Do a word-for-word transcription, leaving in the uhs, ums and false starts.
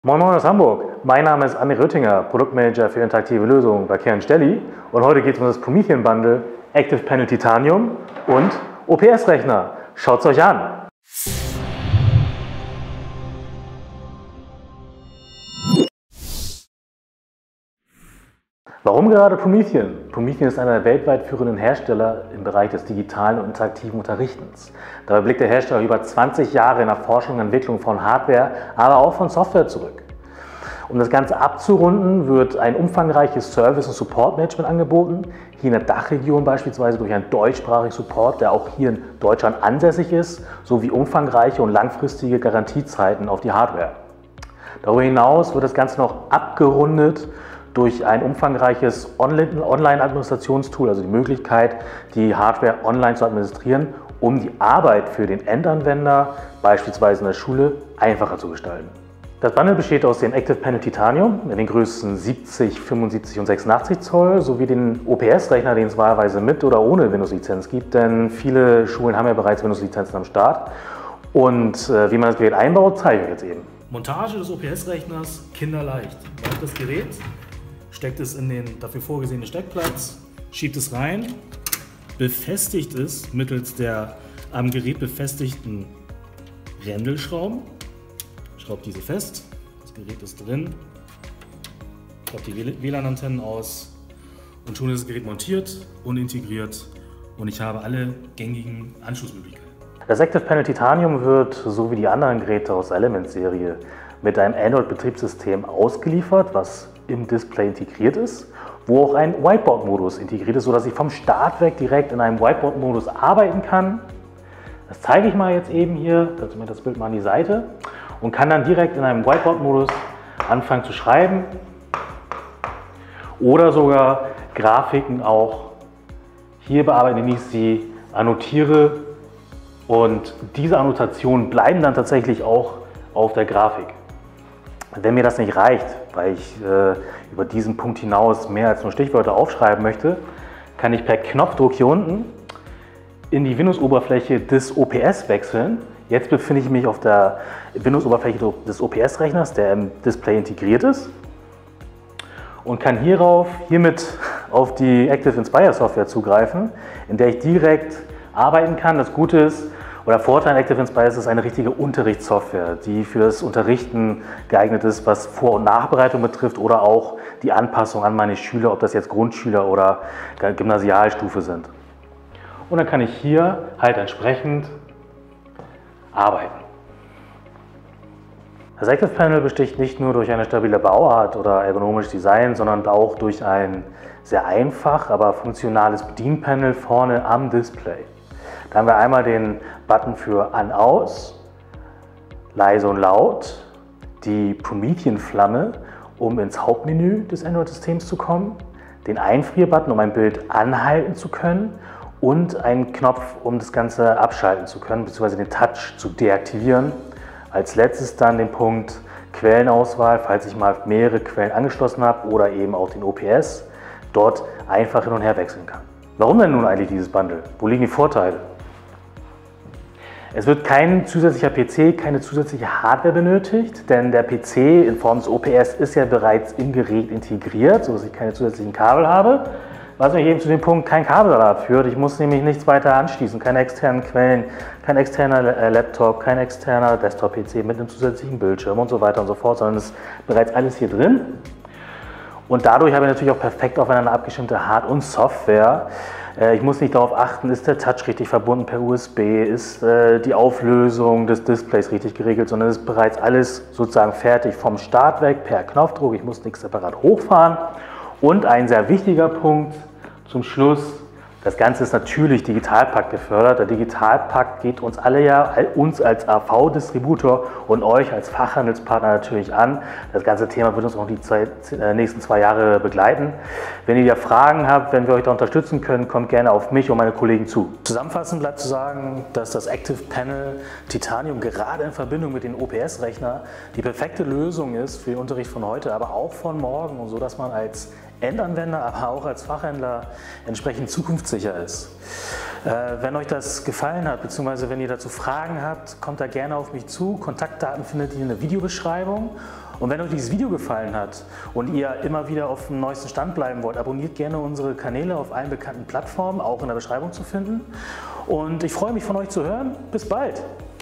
Moin Moin aus Hamburg, mein Name ist Amir Röttinger, Produktmanager für interaktive Lösungen bei Kern Stelli und heute geht es um das Promethean Bundle, Active Panel Titanium und O P S-Rechner. Schaut es euch an! Warum gerade Promethean? Promethean ist einer der weltweit führenden Hersteller im Bereich des digitalen und interaktiven Unterrichtens. Dabei blickt der Hersteller über zwanzig Jahre in der Forschung und Entwicklung von Hardware, aber auch von Software zurück. Um das Ganze abzurunden, wird ein umfangreiches Service- und Support-Management angeboten, hier in der Dachregion beispielsweise durch einen deutschsprachigen Support, der auch hier in Deutschland ansässig ist, sowie umfangreiche und langfristige Garantiezeiten auf die Hardware. Darüber hinaus wird das Ganze noch abgerundet durch ein umfangreiches Online-Administrationstool, also die Möglichkeit, die Hardware online zu administrieren, um die Arbeit für den Endanwender, beispielsweise in der Schule, einfacher zu gestalten. Das Bundle besteht aus dem Active Panel Titanium in den Größen siebzig, fünfundsiebzig und sechsundachtzig Zoll sowie den O P S-Rechner, den es wahlweise mit oder ohne Windows-Lizenz gibt, denn viele Schulen haben ja bereits Windows-Lizenzen am Start. Und äh, wie man das Gerät einbaut, zeige ich jetzt eben. Montage des O P S-Rechners kinderleicht. Baut das Gerät, steckt es in den dafür vorgesehenen Steckplatz, schiebt es rein, befestigt es mittels der am Gerät befestigten Rändelschrauben, schraubt diese fest, das Gerät ist drin, schraubt die W L A N-Antennen aus und schon ist das Gerät montiert und integriert und ich habe alle gängigen Anschlussmöglichkeiten. Das Active Panel Titanium wird, so wie die anderen Geräte aus der Element-Serie, mit einem Android-Betriebssystem ausgeliefert, was im Display integriert ist, wo auch ein Whiteboard-Modus integriert ist, sodass ich vom Start weg direkt in einem Whiteboard-Modus arbeiten kann. Das zeige ich mal jetzt eben hier, dazu mir das Bild mal an die Seite und kann dann direkt in einem Whiteboard-Modus anfangen zu schreiben oder sogar Grafiken auch hier bearbeiten, indem ich sie annotiere und diese Annotationen bleiben dann tatsächlich auch auf der Grafik. Wenn mir das nicht reicht, weil ich äh, über diesen Punkt hinaus mehr als nur Stichwörter aufschreiben möchte, kann ich per Knopfdruck hier unten in die Windows-Oberfläche des O P S wechseln. Jetzt befinde ich mich auf der Windows-Oberfläche des O P S-Rechners, der im Display integriert ist und kann hierauf, hiermit auf die Active Inspire Software zugreifen, in der ich direkt arbeiten kann. Das Gute ist, oder Vorteil an Active Inspire ist, es ist eine richtige Unterrichtssoftware, die für das Unterrichten geeignet ist, was Vor- und Nachbereitung betrifft oder auch die Anpassung an meine Schüler, ob das jetzt Grundschüler oder Gymnasialstufe sind. Und dann kann ich hier halt entsprechend arbeiten. Das Active Panel besticht nicht nur durch eine stabile Bauart oder ergonomisches Design, sondern auch durch ein sehr einfach, aber funktionales Bedienpanel vorne am Display. Da haben wir einmal den Button für An-Aus, leise und laut, die Promethean-Flamme, um ins Hauptmenü des Android-Systems zu kommen, den Einfrier-Button, um ein Bild anhalten zu können und einen Knopf, um das Ganze abschalten zu können, beziehungsweise den Touch zu deaktivieren. Als letztes dann den Punkt Quellenauswahl, falls ich mal mehrere Quellen angeschlossen habe oder eben auch den O P S, dort einfach hin und her wechseln kann. Warum denn nun eigentlich dieses Bundle? Wo liegen die Vorteile? Es wird kein zusätzlicher P C, keine zusätzliche Hardware benötigt, denn der P C in Form des O P S ist ja bereits im Gerät integriert, sodass ich keine zusätzlichen Kabel habe. Was mich eben zu dem Punkt kein Kabelsalat führt. Ich muss nämlich nichts weiter anschließen, keine externen Quellen, kein externer Laptop, kein externer Desktop-P C mit einem zusätzlichen Bildschirm und so weiter und so fort, sondern es ist bereits alles hier drin. Und dadurch habe ich natürlich auch perfekt aufeinander abgestimmte Hard- und Software. Ich muss nicht darauf achten, ist der Touch richtig verbunden per U S B, ist die Auflösung des Displays richtig geregelt, sondern es ist bereits alles sozusagen fertig vom Start weg per Knopfdruck. Ich muss nichts separat hochfahren. Und ein sehr wichtiger Punkt zum Schluss, das Ganze ist natürlich Digitalpakt gefördert. Der Digitalpakt geht uns alle ja, uns als A V-Distributor und euch als Fachhandelspartner natürlich an. Das ganze Thema wird uns auch die zwei, äh, nächsten zwei Jahre begleiten. Wenn ihr da Fragen habt, wenn wir euch da unterstützen können, kommt gerne auf mich und meine Kollegen zu. Zusammenfassend bleibt zu sagen, dass das Active Panel Titanium gerade in Verbindung mit dem O P S-Rechner die perfekte Lösung ist für den Unterricht von heute, aber auch von morgen, und so dass man als Endanwender, aber auch als Fachhändler entsprechend zukunftssicher ist. Äh, wenn euch das gefallen hat, beziehungsweise wenn ihr dazu Fragen habt, kommt da gerne auf mich zu. Kontaktdaten findet ihr in der Videobeschreibung. Und wenn euch dieses Video gefallen hat und ihr immer wieder auf dem neuesten Stand bleiben wollt, abonniert gerne unsere Kanäle auf allen bekannten Plattformen, auch in der Beschreibung zu finden. Und ich freue mich, von euch zu hören. Bis bald!